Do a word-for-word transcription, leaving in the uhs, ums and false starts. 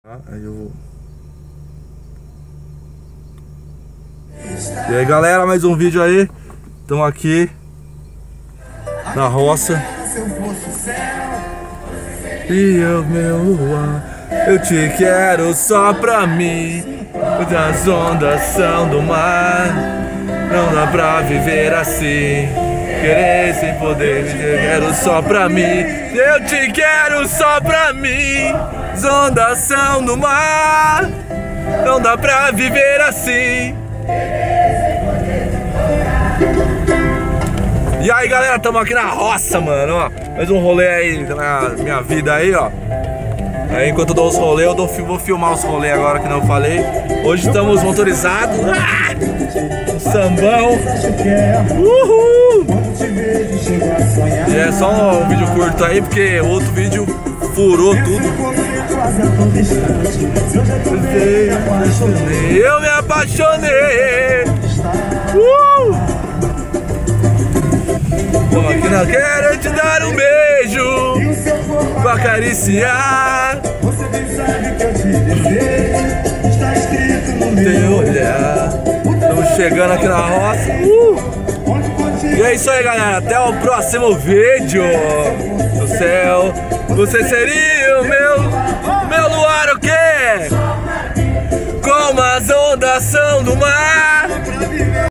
Aí eu... E aí galera, mais um vídeo aí. Estamos aqui na roça. E eu, meu luar, eu te quero só pra mim. As ondas são do mar. Não dá pra viver assim, querer sem poder. Eu quero só pra mim. Eu te quero só pra mim. As ondas são do mar. Não dá pra viver assim. E aí galera, estamos aqui na roça, mano, ó. Mais um rolê aí na minha vida aí, ó. Aí enquanto eu dou os rolês, eu dou, vou filmar os rolês agora que não falei. Hoje estamos motorizados. Ah! Um sambão. Uhul! E é só um vídeo curto aí, porque o outro vídeo furou tudo. Eu me apaixonei. Uh! Tô aqui na quero te dar um beijo pra acariciar teu olhar. Estamos chegando aqui na roça. uh! E é isso aí galera, até o próximo vídeo. Do céu, você seria o meu Meu luar o quê? Como as ondas são do mar.